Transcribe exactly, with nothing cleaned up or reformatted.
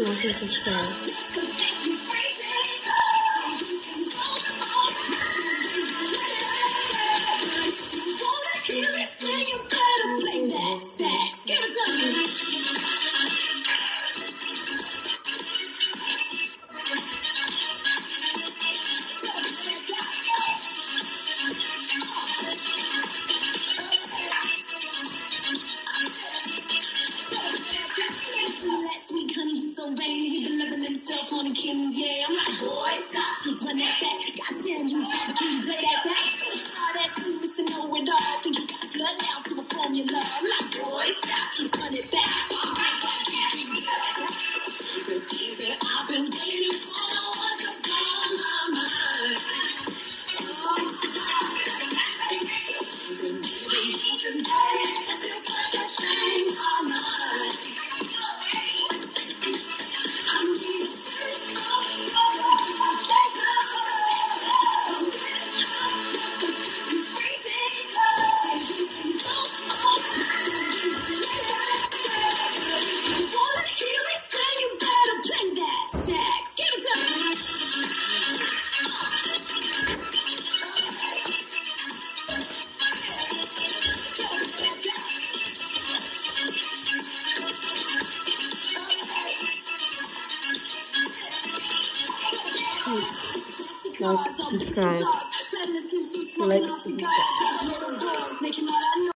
like and subscribe. Yeah, I'm like, boy, stop, run that back. Goddamn, you had to play that back. Hard ass you used to know it all. Think you got flood down to a formula. I'm like, boy, stop, run it back. All right, I've been waiting for one to blow my mind. Oh, I've been waiting to put the thing on my mind. Like, subscribe, like, subscribe.